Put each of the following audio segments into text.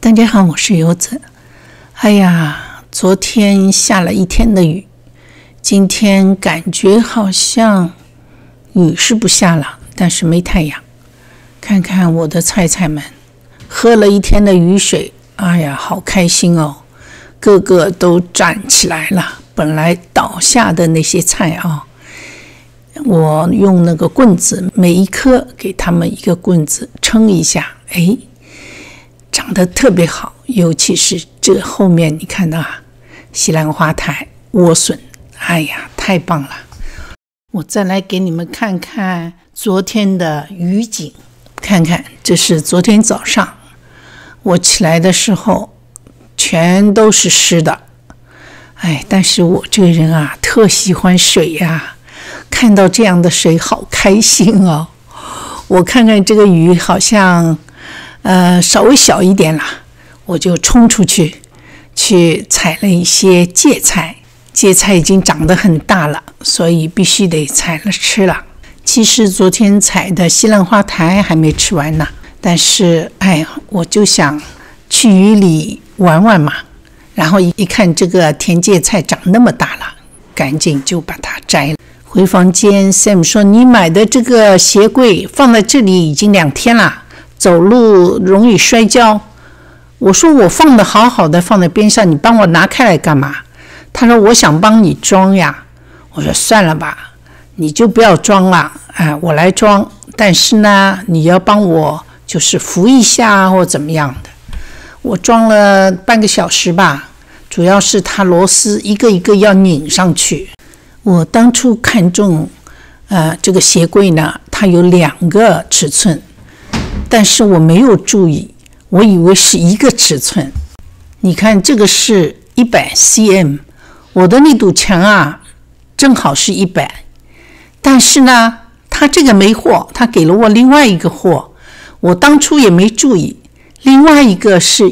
大家好，我是游子。哎呀，昨天下了一天的雨，今天感觉好像雨是不下了，但是没太阳。看看我的菜菜们，喝了一天的雨水，哎呀，好开心哦，个个都站起来了。本来倒下的那些菜啊，我用那个棍子，每一颗给他们一个棍子称一下，哎，长得特别好。尤其是这后面你看到啊，西兰花苔、莴笋，哎呀，太棒了！我再来给你们看看昨天的雨景，看看这是昨天早上我起来的时候，全都是湿的。哎，但是我这个人啊，特喜欢水呀，看到这样的水好开心哦。我看看这个雨好像稍微小一点了，我就冲出去采了一些芥菜。芥菜已经长得很大了，所以必须得采了吃了。其实昨天采的西兰花苔还没吃完呢，但是我就想去雨里玩玩嘛，然后一看这个甜芥菜长那么大了，赶紧就把它摘了。回房间 Sam 说，你买的这个鞋柜放在这里已经2天了，走路容易摔跤。我说我放的好好的放在边上，你帮我拿开来干嘛？他说我想帮你装呀。我说算了吧，你就不要装了，我来装，但是呢你要帮我就是扶一下或怎么样的。我装了半个小时吧，主要是它螺丝一个一个要拧上去。我当初看中这个鞋柜呢，它有2个尺寸，但是我没有注意，我以为是一个尺寸。你看这个是100 cm， 我的那堵墙啊正好是100，但是呢他这个没货，他给了我另外一个货，我当初也没注意，另外一个是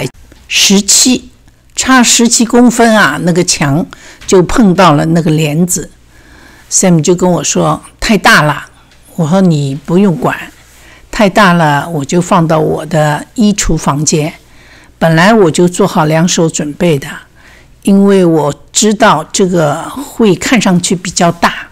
117，差17公分啊，那个墙就碰到了那个帘子。 Sam 就跟我说太大了，我说你不用管，太大了我就放到我的衣橱房间。本来我就做好2手准备的，因为我知道这个会看上去比较大，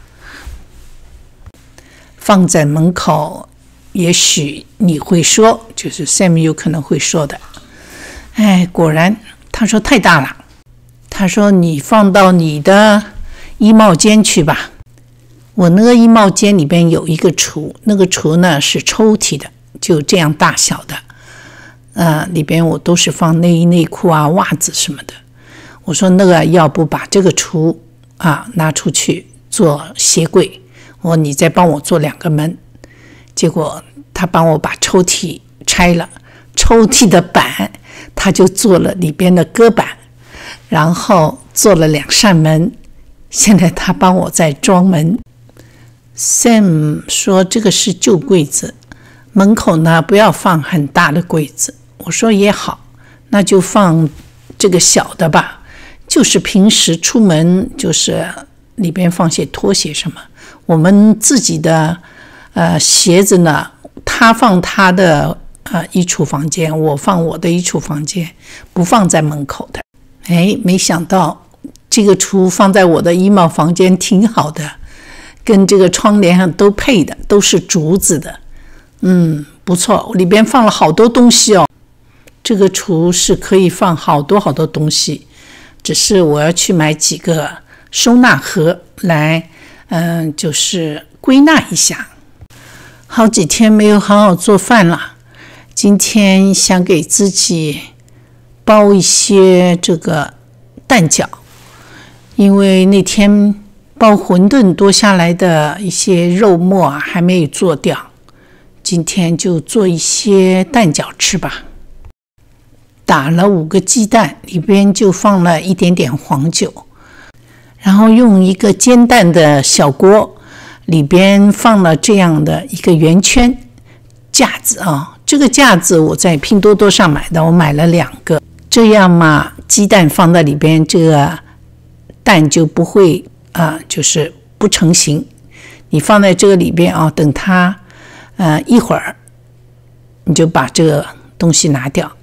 放在门口也许你会说，就是 Sam 有可能会说的。果然他说太大了，他说你放到你的衣帽间去吧。我那个衣帽间里边有一个橱，那个橱呢是抽屉的，就这样大小的，里边我都是放内衣内裤啊、袜子什么的。我说那个要不把这个橱拿出去做鞋柜，我说你再帮我做2个门。结果他帮我把抽屉拆了，抽屉的板他就做了里边的搁板，然后做了2扇门，现在他帮我在装门。Sam 说这个是旧柜子，门口呢不要放很大的柜子。我说也好，那就放这个小的吧，就是平时出门就是里边放些拖鞋什么。我们自己的鞋子呢，他放他的衣橱房间，我放我的衣橱房间，不放在门口的。没想到这个橱放在我的衣帽房间挺好的，跟这个窗帘上都配的，都是竹子的。不错，里边放了好多东西哦。这个橱是可以放好多好多东西，只是我要去买几个收纳盒来就是归纳一下。好几天没有好好做饭了，今天想给自己包一些这个蛋饺，因为那天包馄饨多下来的一些肉末还没有做掉，今天就做一些蛋饺吃吧。打了5个鸡蛋，里边就放了一点点黄酒，然后用一个煎蛋的小锅，里边放了这样的一个圆圈架子这个架子我在拼多多上买的，我买了2个，这样嘛鸡蛋放在里边，这个蛋就不会就是不成形。你放在这个里边等它一会儿你就把这个东西拿掉，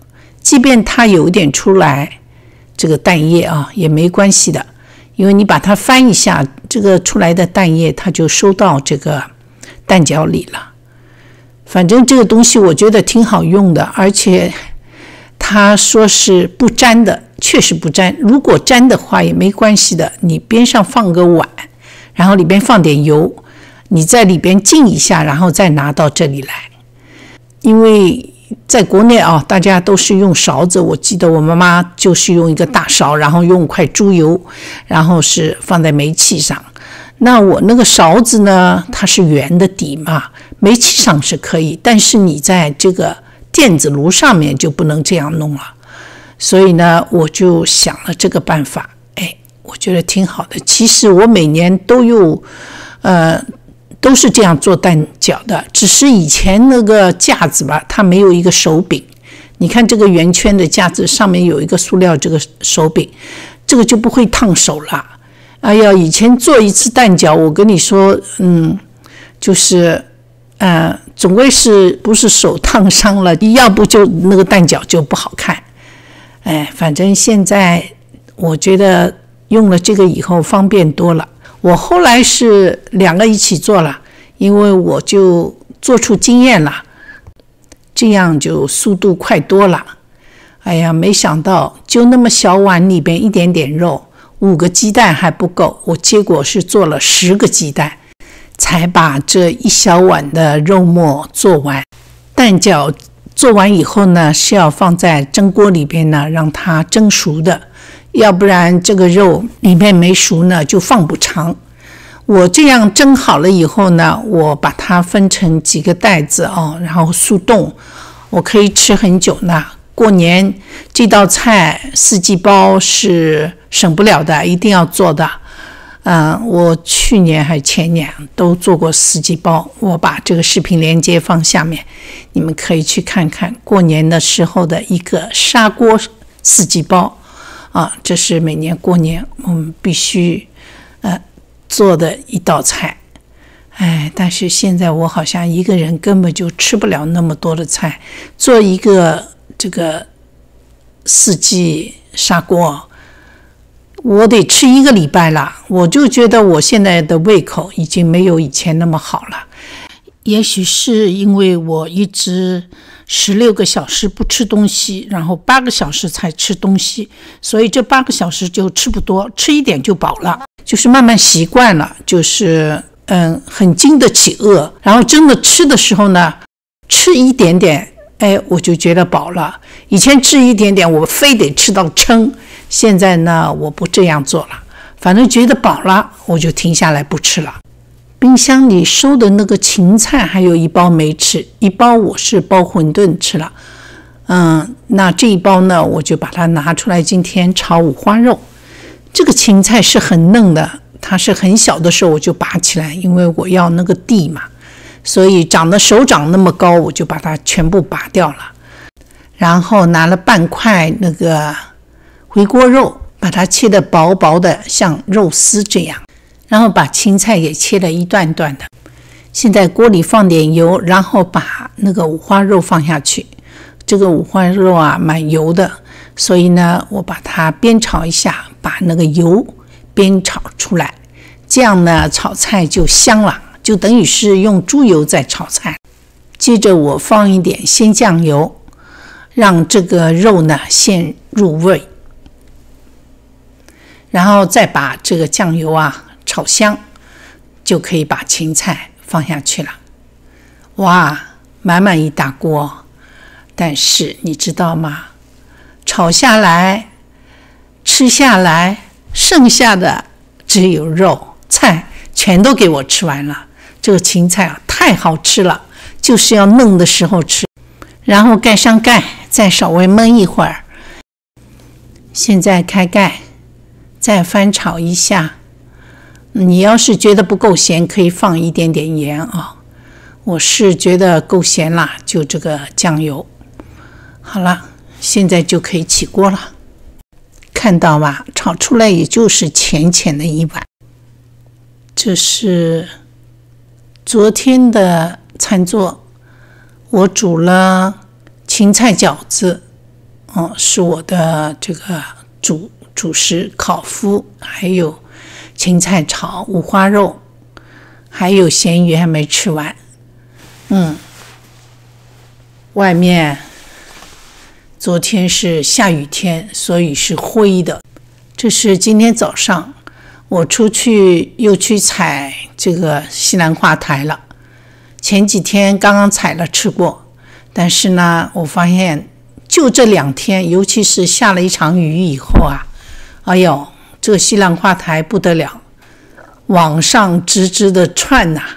即便它有一点出来这个蛋液啊，也没关系的，因为你把它翻一下，这个出来的蛋液它就收到这个蛋饺里了。反正这个东西我觉得挺好用的，而且他说是不粘的，确实不粘。如果粘的话也没关系的，你边上放个碗，然后里边放点油，你在里边浸一下，然后再拿到这里来。因为在国内啊，大家都是用勺子，我记得我妈妈就是用一个大勺，然后用块猪油，然后是放在煤气上。那我那个勺子呢，它是圆的底嘛，煤气上是可以，但是你在这个电子炉上面就不能这样弄了。所以呢，我就想了这个办法，我觉得挺好的。其实我每年都是这样做蛋饺的，只是以前那个架子吧，它没有一个手柄。你看这个圆圈的架子上面有一个塑料这个手柄，这个就不会烫手了。哎呀，以前做一次蛋饺，我跟你说，就是总归是不是手烫伤了，要不就那个蛋饺就不好看。反正现在我觉得用了这个以后方便多了。我后来是2个一起做了，因为我就做出经验了，这样就速度快多了。哎呀，没想到就那么小碗里边一点点肉，5个鸡蛋还不够，我结果是做了10个鸡蛋，才把这一小碗的肉末做完。蛋饺做完以后呢，是要放在蒸锅里边呢，让它蒸熟的，要不然这个肉里面没熟呢，就放不长。我这样蒸好了以后呢，我把它分成几个袋子然后速冻，我可以吃很久呢。过年这道菜4季包是省不了的，一定要做的。我去年还前年都做过4季包，我把这个视频连接放下面，你们可以去看看过年的时候的一个砂锅4季包这是每年过年我们必须做的一道菜。但是现在我好像一个人根本就吃不了那么多的菜，做一个这个4季砂锅我得吃1个礼拜了。我就觉得我现在的胃口已经没有以前那么好了，也许是因为我一直16个小时不吃东西，然后8个小时才吃东西，所以这8个小时就吃不多，吃一点就饱了，就是慢慢习惯了，就是很经得起饿，然后真的吃的时候呢，吃一点点我就觉得饱了。以前吃一点点我非得吃到撑，现在呢我不这样做了，反正觉得饱了我就停下来不吃了。冰箱里收的那个芹菜还有1包没吃，1包我是包馄饨吃了。那这1包呢，我就把它拿出来今天炒五花肉。这个芹菜是很嫩的，它是很小的时候我就拔起来，因为我要那个地嘛，所以长得手掌那么高，我就把它全部拔掉了。然后拿了半块那个回锅肉，把它切得薄薄的，像肉丝这样，然后把芹菜也切了一段段的。现在锅里放点油，然后把那个五花肉放下去。这个五花肉蛮油的，所以呢我把它煸炒一下，把那个油煸炒出来，这样呢炒菜就香了，就等于是用猪油在炒菜。接着我放一点鲜酱油，让这个肉呢先入味，然后再把这个酱油炒香，就可以把芹菜放下去了。哇，满满一大锅，但是你知道吗？炒下来吃下来，剩下的只有肉，菜全都给我吃完了。这个芹菜太好吃了，就是要嫩的时候吃。然后盖上盖，再稍微焖一会儿。现在开盖，再翻炒一下。你要是觉得不够咸，可以放一点点盐我是觉得够咸了，就这个酱油。好了，现在就可以起锅了。看到吧，炒出来也就是浅浅的一碗。这是昨天的餐桌，我煮了芹菜饺子， 是我的这个主食烤麸，还有芹菜炒五花肉，还有咸鱼还没吃完。外面昨天是下雨天，所以是灰的。这是今天早上我出去又去采这个西兰花苔了。前几天刚刚采了吃过，但是呢，我发现就这2天，尤其是下了一场雨以后啊，哎呦，这个西兰花苔不得了，往上直直的窜呐。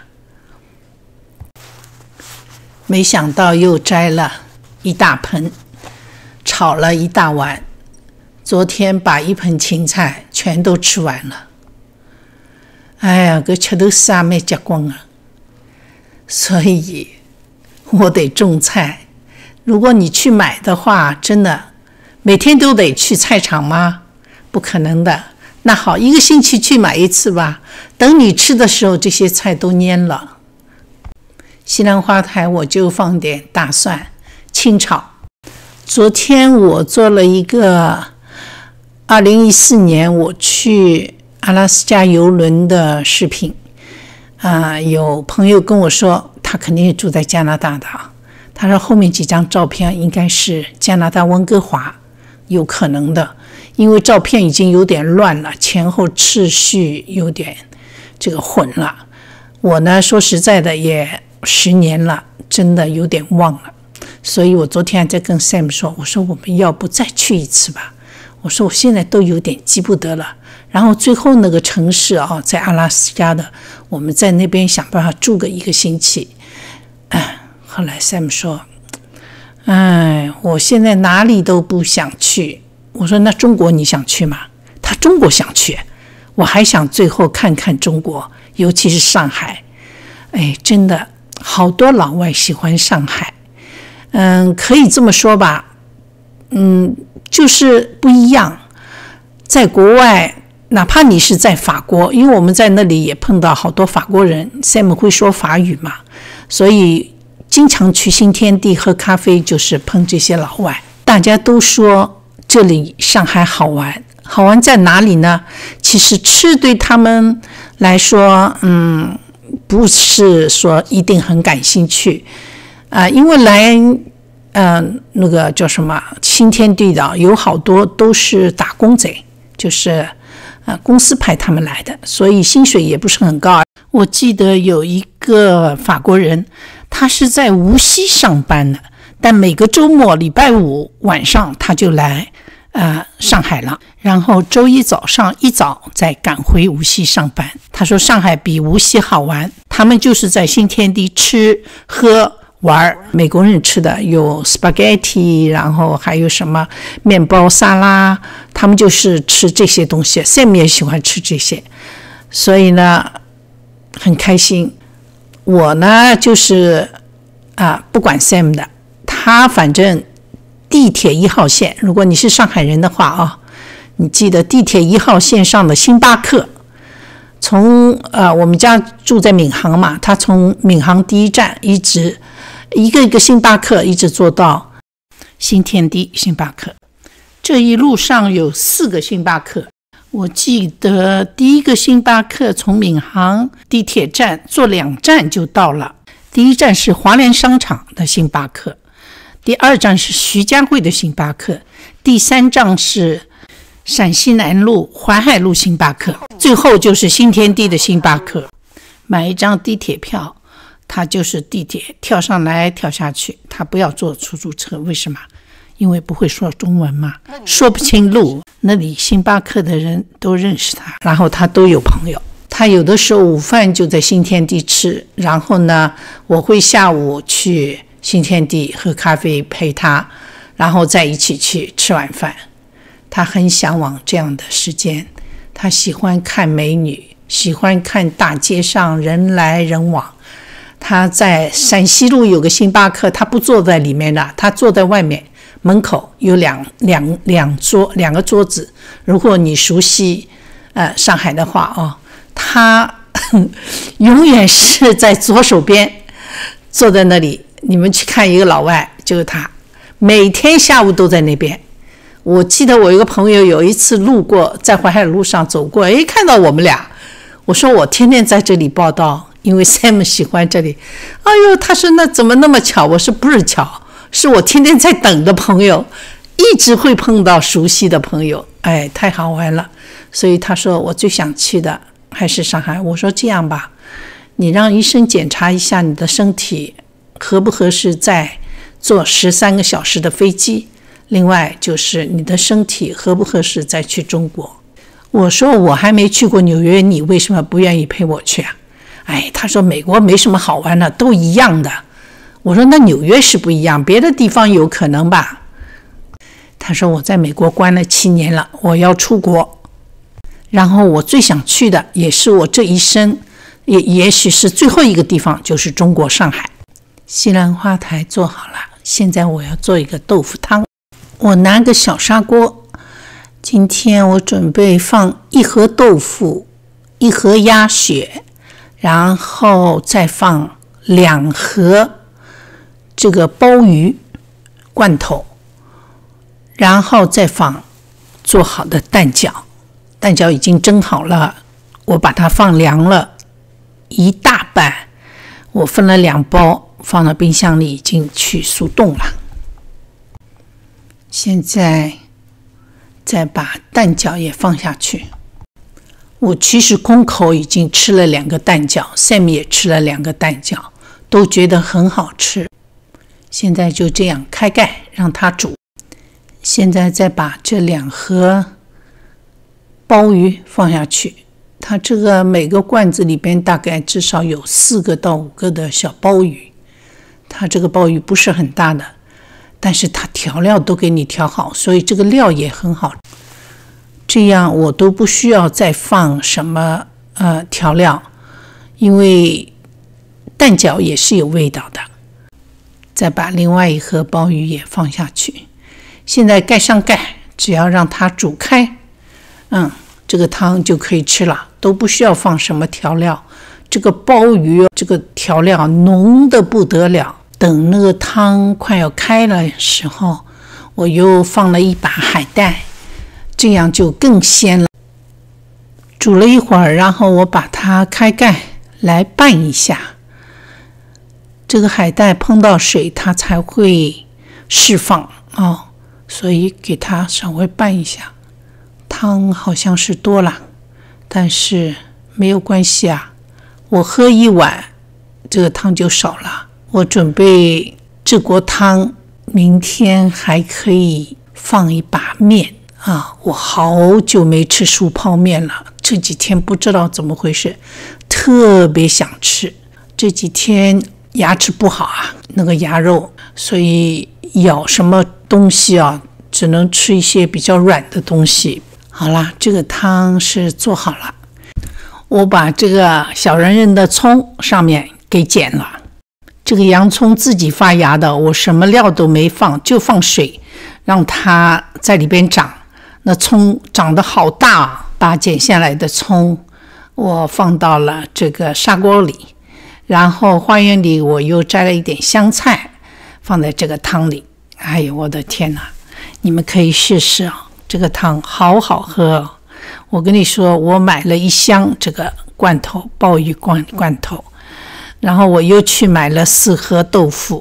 没想到又摘了一大盆，炒了一大碗。昨天把一盆芹菜全都吃完了。哎呀，搿吃头水也蛮结棍啊。所以我得种菜。如果你去买的话，真的每天都得去菜场吗？不可能的。那好，1个星期去买一次吧。等你吃的时候，这些菜都蔫了。西兰花苔我就放点大蒜清炒。昨天我做了一个2014年我去阿拉斯加邮轮的视频。有朋友跟我说，他肯定是住在加拿大的。他说后面几张照片应该是加拿大温哥华，有可能的，因为照片已经有点乱了，前后次序有点这个混了。我呢，说实在的，也10年了，真的有点忘了。所以我昨天还在跟 Sam 说，我说我们要不再去一次吧？我说我现在都有点记不得了。然后最后那个城市在阿拉斯加的，我们在那边想办法住个1个星期。后来 Sam 说，我现在哪里都不想去。我说那中国你想去吗？他中国想去，我还想最后看看中国，尤其是上海。真的好多老外喜欢上海。可以这么说吧，就是不一样。在国外，哪怕你是在法国，因为我们在那里也碰到好多法国人 ，Sam 会说法语嘛，所以经常去新天地喝咖啡，就是碰这些老外。大家都说这里上海好玩，好玩在哪里呢？其实吃对他们来说，不是说一定很感兴趣。因为来那个叫什么新天地的有好多都是打工仔，就是公司派他们来的，所以薪水也不是很高。我记得有一个法国人，他是在无锡上班的，但每个周末礼拜5晚上他就来上海了，然后周一早上一早再赶回无锡上班。他说上海比无锡好玩，他们就是在新天地吃喝玩。美国人吃的有 spaghetti， 然后还有什么面包沙拉，他们就是吃这些东西。 Sam 也喜欢吃这些，所以呢很开心。我呢就是不管 Sam 的，他反正地铁1号线，如果你是上海人的话你记得地铁1号线上的星巴克，从我们家住在闵行嘛，他从闵行第1站一直一个星巴克一直坐到新天地星巴克。这一路上有4个星巴克，我记得第1个星巴克从闵行地铁站坐2站就到了。第1站是华联商场的星巴克，第2站是徐家汇的星巴克，第3站是陕西南路淮海路星巴克，最后就是新天地的星巴克。买一张地铁票，他就是地铁跳上来跳下去，他不要坐出租车。为什么？因为不会说中文嘛，说不清路。那里星巴克的人都认识他，然后他都有朋友。他有的时候午饭就在新天地吃，然后呢我会下午去新天地喝咖啡陪他，然后再一起去吃晚饭。他很向往这样的时间，他喜欢看美女，喜欢看大街上人来人往。他在陕西路有个星巴克，他不坐在里面的，他坐在外面，门口有两个桌子。如果你熟悉上海的话他永远是在左手边坐在那里。你们去看一个老外，就是他每天下午都在那边， 我记得我一个朋友有一次路过，在淮海路上走过，看到我们俩，我说我天天在这里报道，因为 Sam 喜欢这里。哎呦，他说那怎么那么巧？我说不是巧，是我天天在等的朋友，一直会碰到熟悉的朋友，太好玩了。所以他说我最想去的还是上海。我说这样吧，你让医生检查一下你的身体合不合适再坐13个小时的飞机，另外就是你的身体合不合适再去中国。我说我还没去过纽约，你为什么不愿意陪我去啊？他说美国没什么好玩的，都一样的。我说那纽约是不一样，别的地方有可能吧。他说我在美国关了7年了，我要出国，然后我最想去的也是我这一生也许是最后一个地方，就是中国上海。西兰花台做好了，现在我要做一个豆腐汤。我拿个小砂锅，今天我准备放1盒豆腐，1盒鸭血，然后再放2盒这个鲍鱼罐头，然后再放做好的蛋饺。蛋饺已经蒸好了，我把它放凉了1大半，我分了2包，放到冰箱里，已经去速冻了。现在再把蛋饺也放下去。我其实空口已经吃了2个蛋饺， Sam 也吃了2个蛋饺，都觉得很好吃。现在就这样开盖让它煮。现在再把这2盒鲍鱼放下去，它这个每个罐子里边大概至少有4个到5个的小鲍鱼。它这个鲍鱼不是很大的，但是它调料都给你调好，所以这个料也很好。这样我都不需要再放什么调料，因为蛋饺也是有味道的。再把另外1盒鲍鱼也放下去。现在盖上盖，只要让它煮开，这个汤就可以吃了，都不需要放什么调料。这个鲍鱼这个调料浓得不得了。等那个汤快要开了时候，我又放了1把海带，这样就更鲜了。煮了一会儿，然后我把它开盖来拌一下。这个海带碰到水它才会释放所以给它稍微拌一下。汤好像是多了，但是没有关系啊，我喝1碗这个汤就少了。我准备这锅汤明天还可以放1把面我好久没吃素泡面了，这几天不知道怎么回事，特别想吃。这几天牙齿不好那个牙肉，所以咬什么东西只能吃一些比较软的东西。好啦，这个汤是做好了。我把这个小人人的葱上面给剪了。这个洋葱自己发芽的，我什么料都没放，就放水让它在里边长。那葱长得好大把剪下来的葱我放到了这个砂锅里，然后花园里我又摘了一点香菜放在这个汤里。哎呦我的天哪，你们可以试试这个汤好好喝我跟你说，我买了1箱这个罐头鲍鱼罐头，然后我又去买了4盒豆腐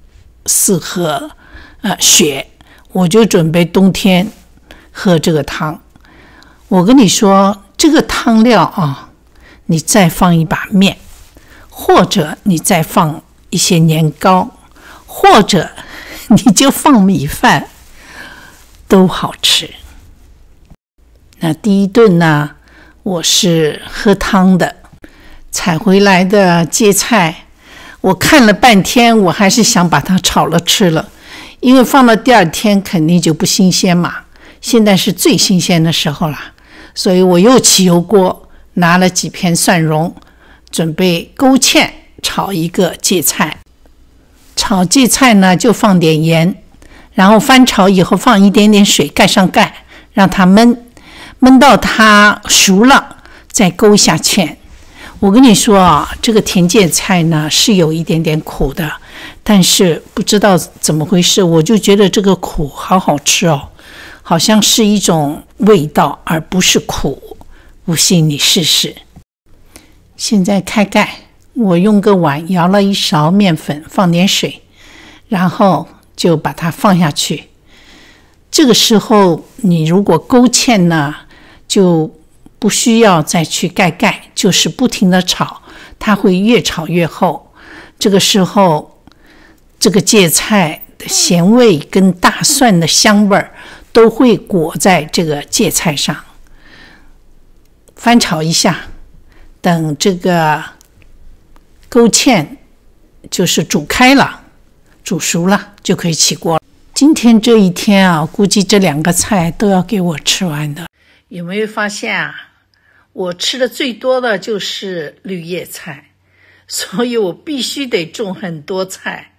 ，4盒血，我就准备冬天喝这个汤。我跟你说，这个汤料你再放1把面，或者你再放一些年糕，或者你就放米饭，都好吃。那第一顿呢，我是喝汤的。采回来的芥菜，我看了半天，我还是想把它炒了吃了，因为放到第2天肯定就不新鲜嘛。现在是最新鲜的时候了，所以我又起油锅，拿了几片蒜蓉，准备勾芡炒一个芥菜。炒芥菜呢，就放点盐，然后翻炒以后放一点点水，盖上盖，让它焖到它熟了，再勾下芡。我跟你说这个甜芥菜呢是有一点点苦的，但是不知道怎么回事，我就觉得这个苦好好吃好像是一种味道，而不是苦。不信你试试。现在开盖，我用个碗舀了1勺面粉，放点水，然后就把它放下去。这个时候你如果勾芡呢，就不需要再去盖，就是不停的炒，它会越炒越厚。这个时候这个芥菜的咸味跟大蒜的香味都会裹在这个芥菜上。翻炒一下，等这个勾芡就是煮开了，煮熟了就可以起锅了。今天这一天啊，估计这2个菜都要给我吃完的。有没有发现啊，我吃的最多的就是绿叶菜，所以我必须得种很多菜。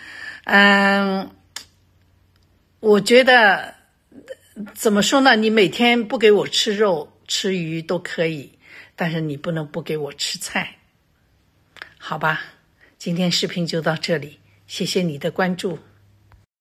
我觉得怎么说呢，你每天不给我吃肉吃鱼都可以，但是你不能不给我吃菜，好吧？今天视频就到这里，谢谢你的关注。